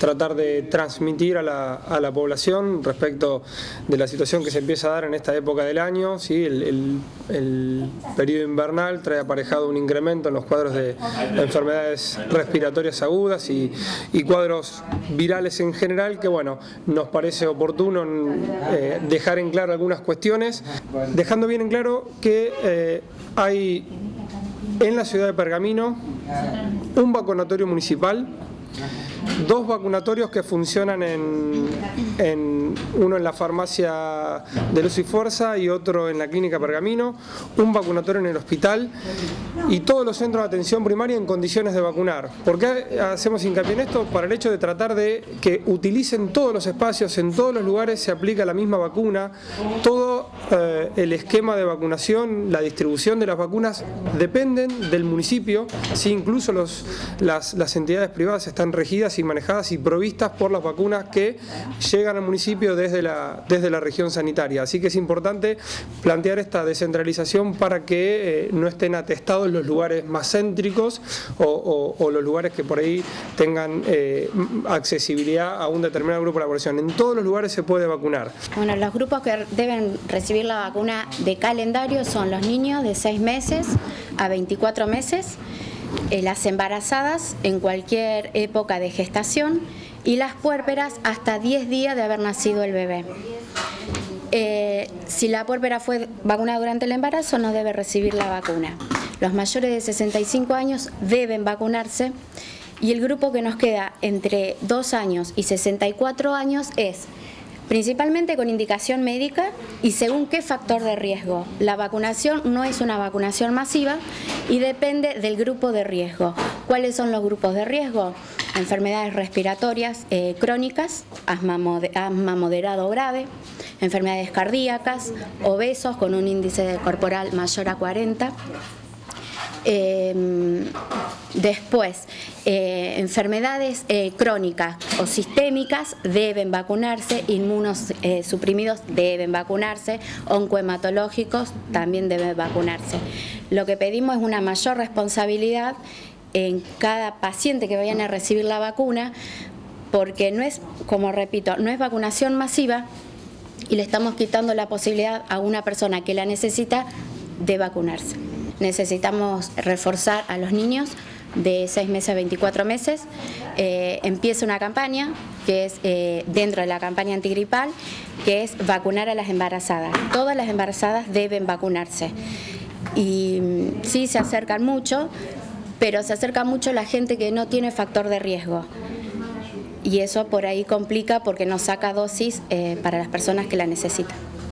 tratar de transmitir a la población respecto de la situación que se empieza a dar en esta época del año. ¿Sí? El periodo invernal trae aparejado un incremento en los cuadros de enfermedades respiratorias agudas y cuadros virales en general, que bueno, nos parece oportuno dejar en claro algunas cuestiones, dejando bien en claro que hay en la ciudad de Pergamino un vacunatorio municipal, 2 vacunatorios que funcionan uno en la farmacia de Luz y Fuerza y otro en la clínica Pergamino, un vacunatorio en el hospital y todos los centros de atención primaria en condiciones de vacunar. ¿Por qué hacemos hincapié en esto? Para el hecho de tratar de que utilicen todos los espacios, en todos los lugares se aplica la misma vacuna, todo el esquema de vacunación, la distribución de las vacunas dependen del municipio, sí, incluso las entidades privadas están regidas y manejadas y provistas por las vacunas que llegan al municipio desde la región sanitaria. Así que es importante plantear esta descentralización para que no estén atestados los lugares más céntricos o los lugares que por ahí tengan accesibilidad a un determinado grupo de la población. En todos los lugares se puede vacunar. Bueno, los grupos que deben recibir la vacuna de calendario son los niños de 6 meses a 24 meses, las embarazadas en cualquier época de gestación y las puérperas hasta 10 días de haber nacido el bebé. Si la puérpera fue vacunada durante el embarazo, no debe recibir la vacuna. Los mayores de 65 años deben vacunarse y el grupo que nos queda entre 2 años y 64 años es principalmente con indicación médica y según qué factor de riesgo. La vacunación no es una vacunación masiva y depende del grupo de riesgo. ¿Cuáles son los grupos de riesgo? Enfermedades respiratorias crónicas, asma moderado o grave, enfermedades cardíacas, obesos con un índice corporal mayor a 40. Después, enfermedades crónicas o sistémicas deben vacunarse, inmunosuprimidos deben vacunarse, oncohematológicos también deben vacunarse. Lo que pedimos es una mayor responsabilidad en cada paciente que vayan a recibir la vacuna, porque no es, como repito, no es vacunación masiva y le estamos quitando la posibilidad a una persona que la necesita de vacunarse. Necesitamos reforzar a los niños de 6 meses a 24 meses. Empieza una campaña que es dentro de la campaña antigripal, que es vacunar a las embarazadas. Todas las embarazadas deben vacunarse. Y sí, se acercan mucho, pero se acerca mucho la gente que no tiene factor de riesgo. Y eso por ahí complica porque no saca dosis para las personas que la necesitan.